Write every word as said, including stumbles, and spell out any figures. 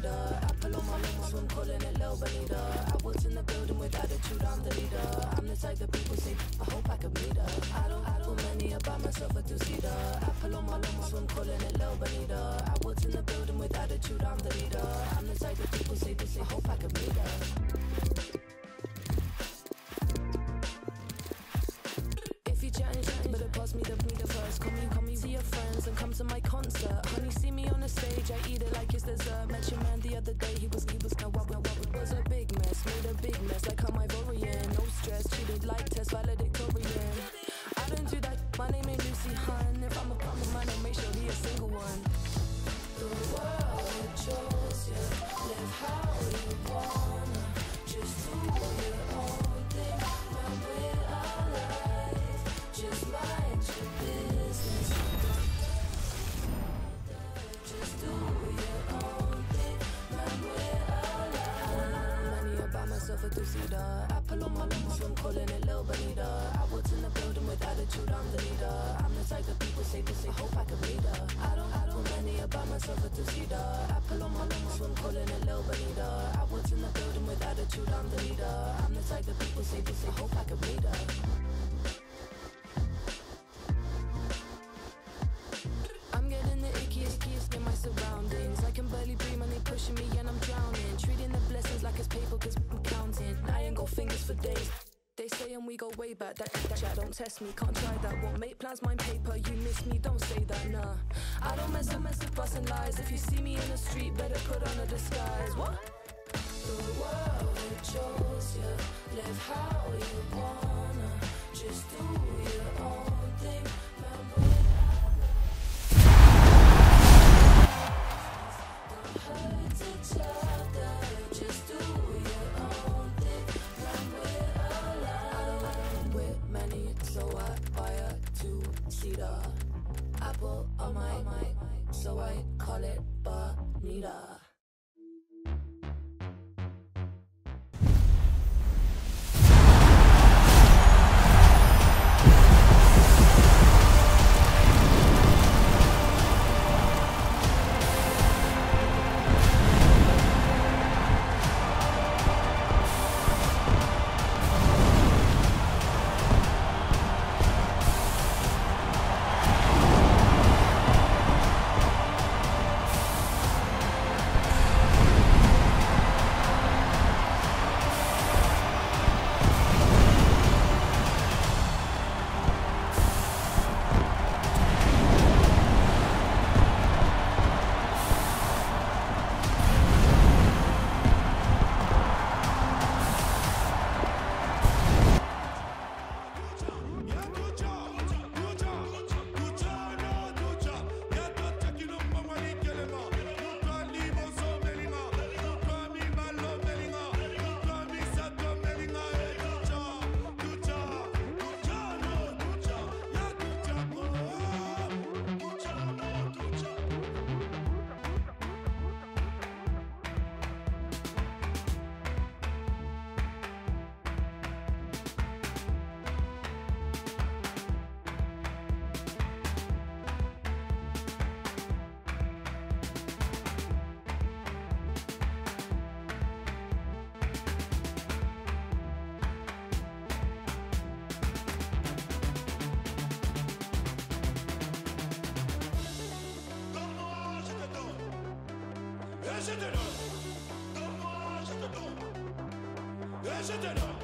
leader. Apple on my limb, so I'm calling it Lil Bonita. I was in the building with attitude, I'm the leader. I'm the type that people say, I hope I could meet her. I don't, I don't many about myself, a two-seater. Apple on my limb, so I'm calling it Lil Bonita. I was in the building with attitude, I'm the leader. I'm the type that people say, they say, I hope I could meet her. Me the, me the first, call me, call me to your friends and come to my concert. Honey, see me on the stage, I eat it like it's dessert. Met your man the other day, he was, he was, now what, what, what was a big mess, made a big mess, like I'm Ivorian. No stress, treated like Tess, valedictorian. I don't do that, my name ain't Lucy Hun. If I'm a proper man, I'll make sure he a single one. The world chose you, live how you wanna, just do your own thing, now we're alive, just mind your business, just do your own thing, now we're alive. Money about myself, a two-seater, Apple on my limb, so I'm calling it Lil Bonita. I was in the building with attitude, I'm the leader. I'm the type that people say, they say, hope I could meet her. I don't, I don't many about myself, a two-seater, Apple on my limb, so I'm calling it Lil Bonita. I was in the building with attitude, I'm the leader. I'm the type that people say, they say, hope I could meet her. I'm getting the ickiest, ickiest in my surroundings. I can barely breathe and they pushing me and I'm drowning. Treating the blessings like it's paper cause I'm counting. I ain't got fingers for days. They say and we go way back, that, that chat don't test me, can't try that, won't make plans, mind paper, you miss me, don't say that, nah. I don't mess with mess with busting lies, if you see me in the street, better put on a disguise, what? The world chose you, live how you wanna, just do your own thing, man, don't hurt each other, just do your own thing, man, we're alive. With many, so I buy a two-seater. Apple on my, my, so I call it Bonita. Et je te donne, donne-moi, je te donne, et je te donne.